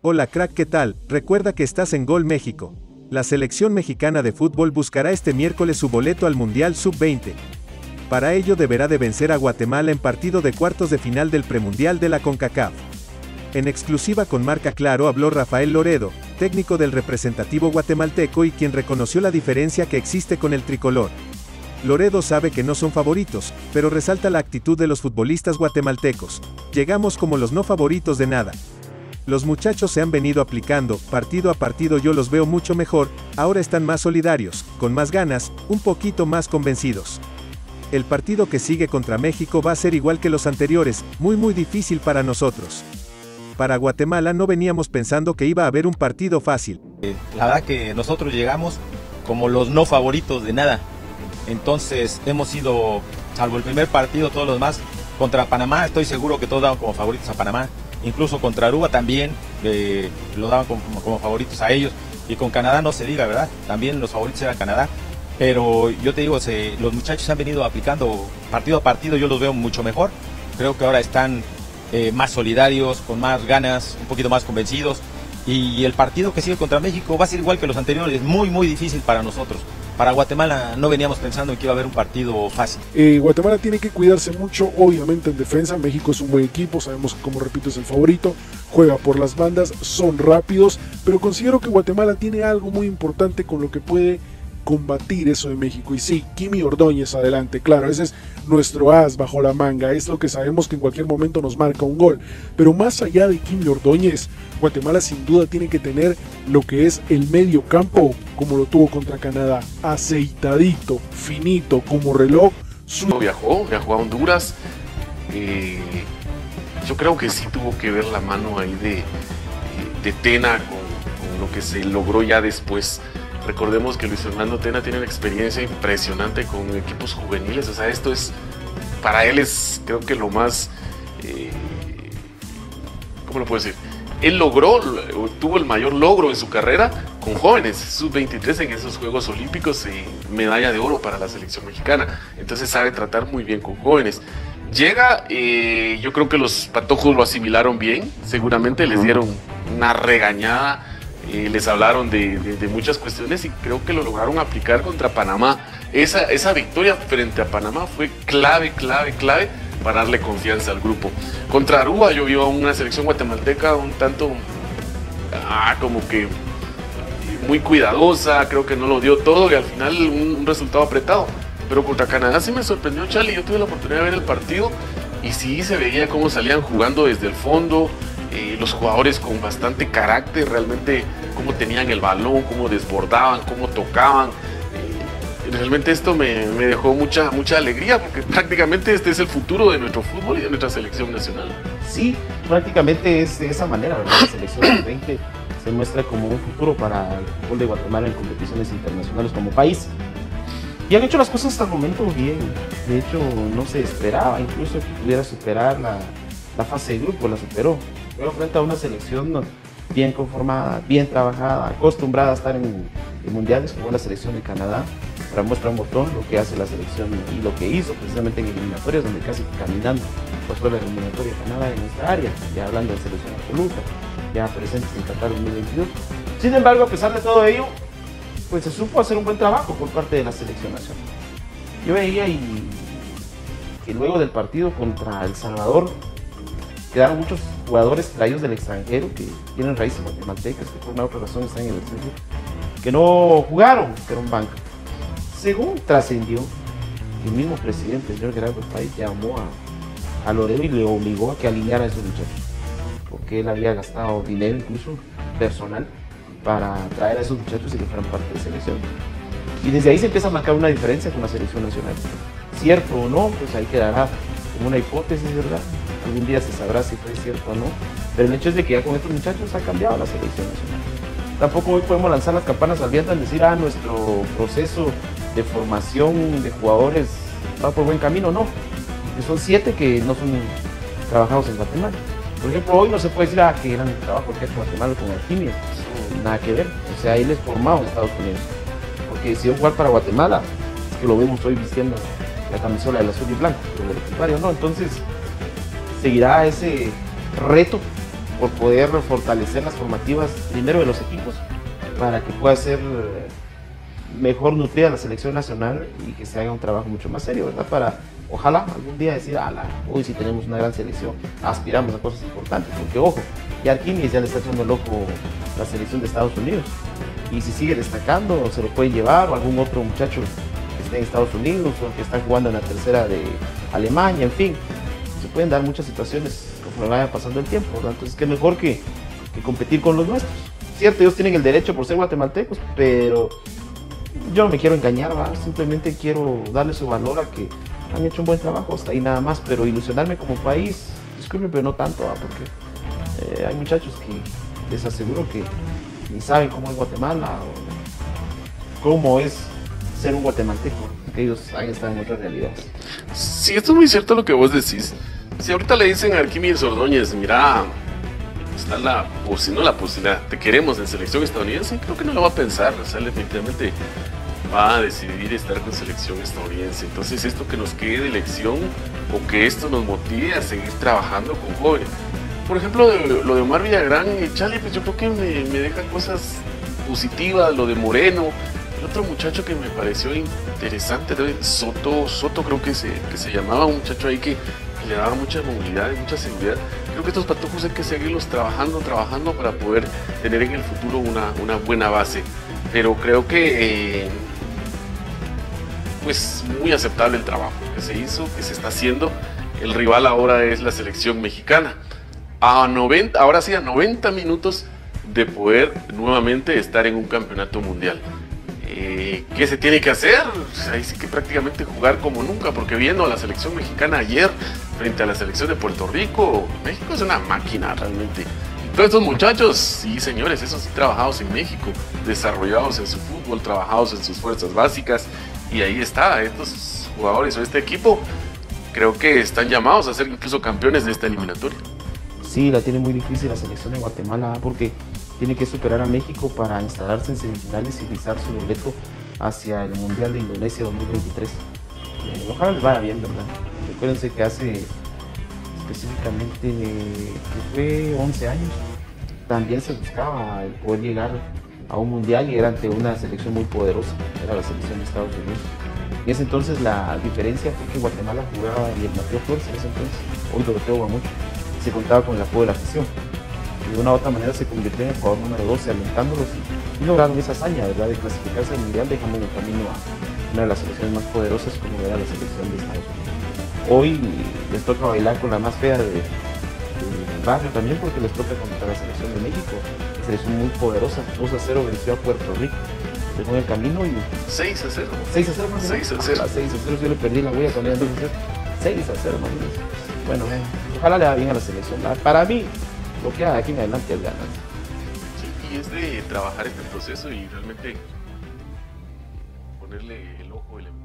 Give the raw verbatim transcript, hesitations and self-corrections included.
Hola crack, ¿qué tal? Recuerda que estás en Gol México. La selección mexicana de fútbol buscará este miércoles su boleto al Mundial sub veinte. Para ello deberá de vencer a Guatemala en partido de cuartos de final del premundial de la CONCACAF. En exclusiva con Marca Claro habló Rafael Loredo, técnico del representativo guatemalteco y quien reconoció la diferencia que existe con el tricolor. Loredo sabe que no son favoritos, pero resalta la actitud de los futbolistas guatemaltecos. Llegamos como los no favoritos de nada. Los muchachos se han venido aplicando, partido a partido yo los veo mucho mejor, ahora están más solidarios, con más ganas, un poquito más convencidos. El partido que sigue contra México va a ser igual que los anteriores, muy muy difícil para nosotros. Para Guatemala no veníamos pensando que iba a haber un partido fácil. La verdad que nosotros llegamos como los no favoritos de nada. Entonces hemos sido, salvo el primer partido, todos los demás, contra Panamá, estoy seguro que todos daban como favoritos a Panamá. Incluso contra Aruba también eh, lo daban como, como favoritos a ellos. Y con Canadá no se diga, ¿verdad? También los favoritos eran Canadá. Pero yo te digo, se, los muchachos han venido aplicando partido a partido, yo los veo mucho mejor. Creo que ahora están eh, más solidarios, con más ganas, un poquito más convencidos. Y el partido que sigue contra México va a ser igual que los anteriores, muy muy difícil para nosotros. Para Guatemala no veníamos pensando en que iba a haber un partido fácil. Eh, Guatemala tiene que cuidarse mucho, obviamente en defensa. México es un buen equipo, sabemos que, como repito, es el favorito, juega por las bandas, son rápidos, pero considero que Guatemala tiene algo muy importante con lo que puede combatir eso de México. Y sí, Kimi Ordóñez adelante, claro, ese es nuestro as bajo la manga, es lo que sabemos que en cualquier momento nos marca un gol. Pero más allá de Kimi Ordóñez, Guatemala sin duda tiene que tener lo que es el medio campo, como lo tuvo contra Canadá, aceitadito, finito, como reloj. Su... Viajó, viajó a Honduras. Eh, yo creo que sí tuvo que ver la mano ahí de, de Tena con, con lo que se logró ya después. Recordemos que Luis Fernando Tena tiene una experiencia impresionante con equipos juveniles, o sea, esto es, para él es, creo que lo más, eh, ¿cómo lo puedo decir? Él logró, tuvo el mayor logro en su carrera con jóvenes, sub veintitrés en esos Juegos Olímpicos y medalla de oro para la selección mexicana, entonces sabe tratar muy bien con jóvenes. Llega, eh, yo creo que los patojos lo asimilaron bien, seguramente les dieron una regañada. Eh, les hablaron de, de, de muchas cuestiones y creo que lo lograron aplicar contra Panamá. Esa, esa victoria frente a Panamá fue clave, clave, clave para darle confianza al grupo. Contra Aruba yo vi a una selección guatemalteca un tanto, ah, como que muy cuidadosa, creo que no lo dio todo y al final un, un resultado apretado. Pero contra Canadá sí me sorprendió, Charlie, yo tuve la oportunidad de ver el partido y sí se veía cómo salían jugando desde el fondo. Eh, los jugadores con bastante carácter, realmente cómo tenían el balón, cómo desbordaban, cómo tocaban. Eh, realmente esto me, me dejó mucha, mucha alegría porque prácticamente este es el futuro de nuestro fútbol y de nuestra selección nacional. Sí, prácticamente es de esa manera, ¿verdad? La selección sub veinte se muestra como un futuro para el fútbol de Guatemala en competiciones internacionales como país. Y han hecho las cosas hasta el momento bien. De hecho, no se esperaba incluso que pudiera superar la, la fase de grupo, la superó. Pero frente a una selección bien conformada, bien trabajada, acostumbrada a estar en, en mundiales, como la selección de Canadá, para muestra un botón lo que hace la selección y lo que hizo precisamente en eliminatorias, donde casi caminando pasó la eliminatoria de Canadá en nuestra área, ya hablando de selección absoluta, ya presentes en Qatar dos mil veintidós. Sin embargo, a pesar de todo ello, pues se supo hacer un buen trabajo por parte de la selección nacional. Yo veía y que luego del partido contra El Salvador, quedaron muchos jugadores traídos del extranjero que tienen raíces guatemaltecas, que por una otra razón están en el extranjero, que no jugaron, que eran banca. Según trascendió, el mismo presidente, el señor Gerardo Páez, llamó a, a Loredo y le obligó a que alineara a esos muchachos, porque él había gastado dinero, incluso personal, para traer a esos muchachos y que fueran parte de la selección. Y desde ahí se empieza a marcar una diferencia con la selección nacional. Cierto o no, pues ahí quedará como una hipótesis, ¿verdad? Algún día se sabrá si fue cierto o no, pero el hecho es de que ya con estos muchachos ha cambiado la selección nacional. Tampoco hoy podemos lanzar las campanas al viento al decir, ah, nuestro proceso de formación de jugadores va por buen camino, no. Que son siete que no son trabajados en Guatemala. Por ejemplo, hoy no se puede decir, ah, que eran trabajo que es Guatemala con Alquimia, nada que ver. O sea, él es formado en Estados Unidos, porque decidió jugar para Guatemala, es que lo vemos hoy vistiendo la camisola del azul y blanco, pero de lo contrario no. Entonces seguirá ese reto por poder fortalecer las formativas primero de los equipos para que pueda ser mejor nutrida la selección nacional y que se haga un trabajo mucho más serio, ¿verdad? Para ojalá algún día decir, ala, hoy sí tenemos una gran selección, aspiramos a cosas importantes, porque ojo, ya Arquímedes ya le está echando el ojo la selección de Estados Unidos, y si sigue destacando se lo pueden llevar, o algún otro muchacho que esté en Estados Unidos, o que está jugando en la tercera de Alemania, en fin, se pueden dar muchas situaciones conforme vaya pasando el tiempo, ¿verdad? Entonces qué mejor que, que competir con los nuestros. Cierto, ellos tienen el derecho por ser guatemaltecos, pero yo no me quiero engañar, ¿verdad? Simplemente quiero darle su valor a que han hecho un buen trabajo, hasta ahí nada más, pero ilusionarme como país, disculpen, pero no tanto, ¿verdad? Porque eh, hay muchachos que les aseguro que ni saben cómo es Guatemala o cómo es ser un guatemalteco, que ellos han estado en otras realidades. Sí, esto es muy cierto lo que vos decís. Si ahorita le dicen a Arquímedes Ordóñez, mira, está la, o si no la posibilidad, te queremos en selección estadounidense, creo que no lo va a pensar, o sea, definitivamente va a decidir estar con selección estadounidense. Entonces esto que nos quede de elección o que esto nos motive a seguir trabajando con jóvenes. Por ejemplo, de, lo de Omar Villagrán y Chale, pues yo creo que me, me deja cosas positivas, lo de Moreno. El otro muchacho que me pareció interesante, Soto, Soto creo que se, que se llamaba, un muchacho ahí que, que le daba mucha movilidad y mucha seguridad. Creo que estos patojos hay que seguirlos trabajando, trabajando para poder tener en el futuro una, una buena base. Pero creo que... Eh, pues muy aceptable el trabajo que se hizo, que se está haciendo. El rival ahora es la selección mexicana. A noventa, ahora sí, a noventa minutos de poder nuevamente estar en un campeonato mundial. Eh, ¿Qué se tiene que hacer? Pues ahí sí que prácticamente jugar como nunca, porque viendo a la selección mexicana ayer frente a la selección de Puerto Rico, México es una máquina realmente. Todos estos muchachos, sí señores, esos sí trabajados en México, desarrollados en su fútbol, trabajados en sus fuerzas básicas. Y ahí está, estos jugadores o este equipo creo que están llamados a ser incluso campeones de esta eliminatoria. Sí, la tiene muy difícil la selección de Guatemala porque tiene que superar a México para instalarse en semifinales y pisar su boleto hacia el Mundial de Indonesia dos mil veintitrés. Eh, ojalá les vaya bien, ¿verdad? Recuérdense que hace específicamente, que fue once años, también se buscaba el poder llegar a un mundial y era ante una selección muy poderosa, era la selección de Estados Unidos. En ese entonces la diferencia fue que Guatemala jugaba y el Mateo Flores en ese entonces, hoy Doroteo Guamuch, se contaba con el apoyo de la afición. Y de una u otra manera se convirtió en el jugador número doce, alentándolos y lograron esa hazaña, ¿verdad?, de clasificarse al mundial, dejando en el camino a una de las selecciones más poderosas como era la selección de Estados Unidos. Hoy les toca bailar con la más fea de, del barrio también, porque les toca contra la selección de México. Selección muy poderosa, dos a cero venció a Puerto Rico, dejó en el camino y... seis a cero. seis a cero, más seis a cero. seis a cero, yo le perdí la huella cuando era dos a cero. seis a cero, más o menos. Bueno, eh, ojalá le va bien a la selección. Para mí, lo que haga aquí en adelante es ganar. Sí, y es de trabajar este proceso y realmente ponerle el ojo, el